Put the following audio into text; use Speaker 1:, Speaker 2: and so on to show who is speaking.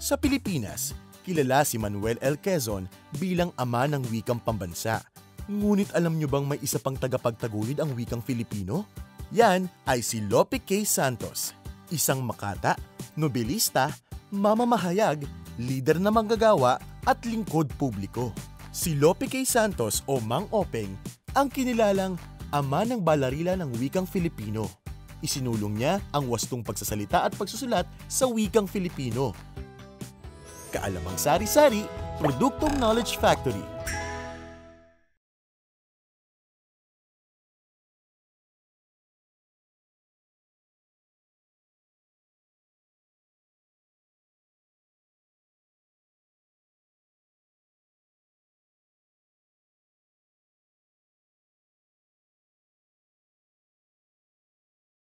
Speaker 1: Sa Pilipinas, kilala si Manuel L. Quezon bilang ama ng wikang pambansa. Ngunit alam nyo bang may isa pang tagapagtaguyod ang wikang Filipino? Yan ay si Lope K. Santos, isang makata, nobelista, mamamahayag, lider na manggagawa at lingkod publiko. Si Lope K. Santos o Mang Openg ang kinilalang ama ng balarila ng wikang Filipino. Isinulong niya ang wastong pagsasalita at pagsusulat sa wikang Filipino. Kaalamang sari-sari, Produktong Knowledge Factory.